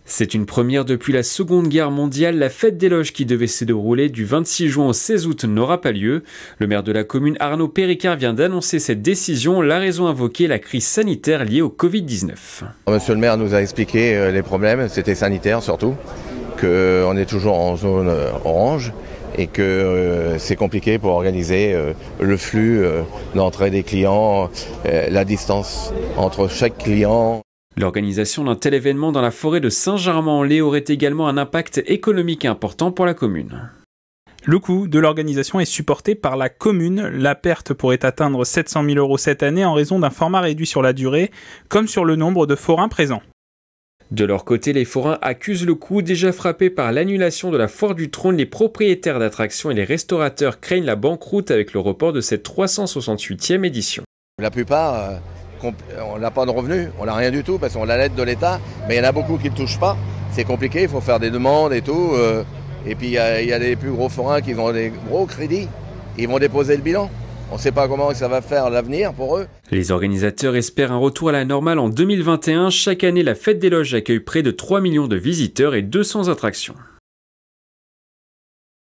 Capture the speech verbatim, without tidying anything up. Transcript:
C'est une première depuis la Seconde Guerre mondiale. La fête des loges qui devait se dérouler du vingt-six juin au seize août n'aura pas lieu. Le maire de la commune, Arnaud Péricard, vient d'annoncer cette décision. La raison invoquée, la crise sanitaire liée au Covid dix-neuf. Monsieur le maire nous a expliqué les problèmes, c'était sanitaire surtout, qu'on est toujours en zone orange et que euh, c'est compliqué pour organiser euh, le flux euh, d'entrée des clients, euh, la distance entre chaque client. L'organisation d'un tel événement dans la forêt de Saint-Germain-en-Laye aurait également un impact économique important pour la commune. Le coût de l'organisation est supporté par la commune. La perte pourrait atteindre sept cent mille euros cette année en raison d'un format réduit sur la durée, comme sur le nombre de forains présents. De leur côté, les forains accusent le coup. Déjà frappés par l'annulation de la foire du trône, les propriétaires d'attractions et les restaurateurs craignent la banqueroute avec le report de cette trois cent soixante-huitième édition. La plupart, euh, on n'a pas de revenus, on n'a rien du tout parce qu'on a l'aide de l'État, mais il y en a beaucoup qui ne touchent pas. C'est compliqué, il faut faire des demandes et tout. Euh, et puis il y, y a des plus gros forains qui ont des gros crédits, ils vont déposer le bilan. On ne sait pas comment ça va faire l'avenir pour eux. Les organisateurs espèrent un retour à la normale en deux mille vingt et un. Chaque année, la Fête des Loges accueille près de trois millions de visiteurs et deux cents attractions.